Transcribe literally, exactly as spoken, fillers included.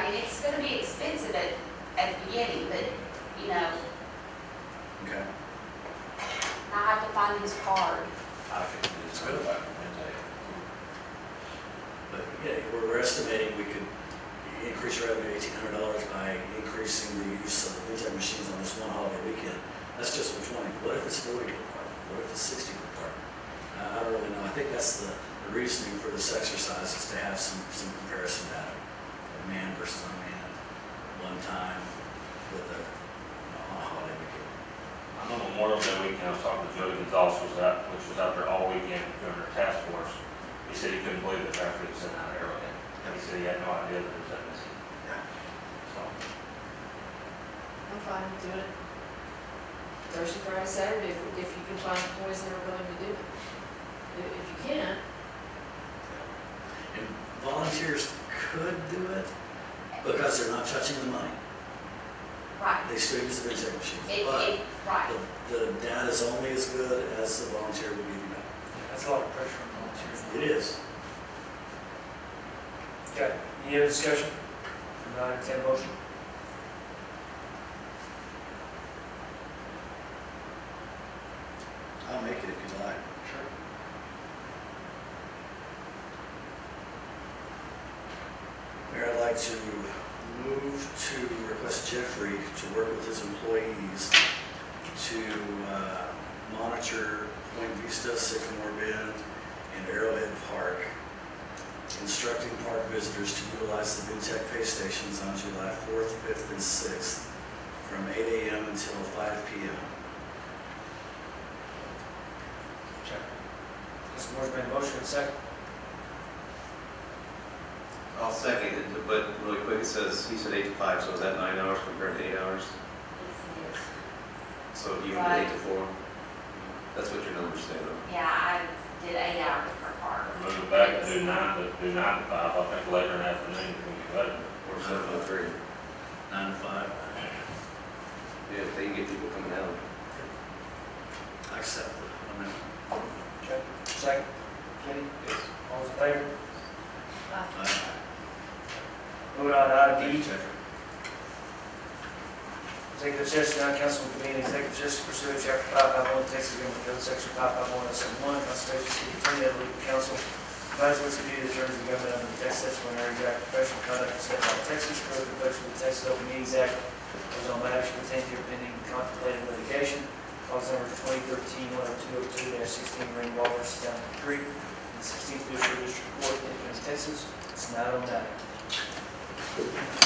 I mean, it's gonna be expensive at, at the beginning, but, you know, Okay. I have to find his card. I think it's good about Wednesday. But yeah, we're we're estimating we could increase revenue eighteen hundred dollars by increasing the use of the Bentech machines on this one holiday weekend. That's just for twenty. What if it's forty per park? What if it's sixty per park? Uh, I don't really know. I think that's the, the reasoning for this exercise is to have some, some comparison data of manned versus unmanned, one time with a, you know, on a holiday weekend. I know Memorial Day weekend, I was talking to Jody Gonzalez, was out, which was out there all weekend during their task force. He said he couldn't believe the traffic was sitting out of Arrowhead. And he said he had no idea that it was that busy. So, I'm fine with doing it. Thursday, Friday, Saturday, if, if you can find employees that are willing to do it. If, if you can, And volunteers could do it because they're not touching the money. Right. They still use the Bentech machines. If, But if, right. the, the data is only as good as the volunteer will give you back. That's a lot of pressure on volunteers. It is. Okay, any other discussion? Not entertain a motion? I'll make it if you'd like. Sure. Mayor, I'd like to move to request Jeffrey to work with his employees to uh, monitor Point Vista, Sycamore Bend, and Arrowhead Park, instructing park visitors to utilize the Bentech pay stations on July fourth, fifth, and sixth from eight A M until five P M Okay. Mister Moore's made a motion, and second. I'll second it, but really quick, it says, he said eight to five, so is that nine hours compared to eight hours? Yes, it So even Right. eight to four? That's what your numbers say, though. is. Yeah, I did eight hours per park. move it back to do nine to, do nine to five. I think later in the afternoon is going to be better. Or seven to three. nine to five. Yeah, if they can get people coming out. I accept it. Amen. Okay, second. Kenny? Yes. All those in favor? uh, Aye. Moving on to item Thank you, D. Jeffrey. Executive session, now council will convene executive session pursuant to chapter five five one, Texas Government Code, section five five one, section one, Constitution of the City Attorney, of the legal counsel, advises to the attorneys of the government under the Texas Disciplinary Act, professional conduct set by Texas Code of Conduct of the Texas Open Meetings Act, goes on matters pertaining to pending contemplated litigation, cause number twenty thirteen one oh two oh two sixteen, Rainbow versus Down Creek, in the sixteenth Judicial District Court, Independence, Texas. It's not on that.